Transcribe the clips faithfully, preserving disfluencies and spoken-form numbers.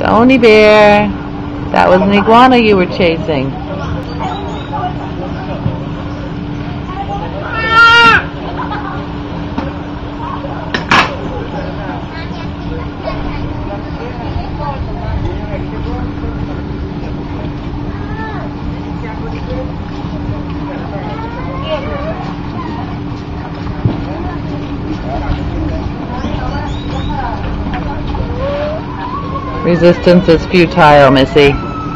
Stoney bear. That was an iguana you were chasing. Resistance is futile, Missy.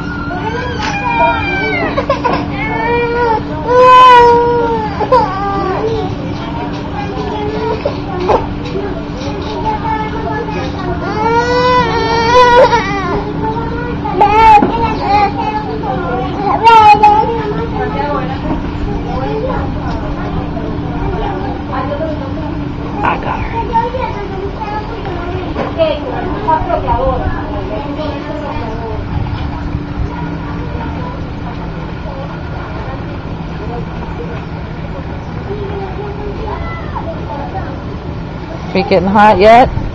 I got her. Are you getting hot yet?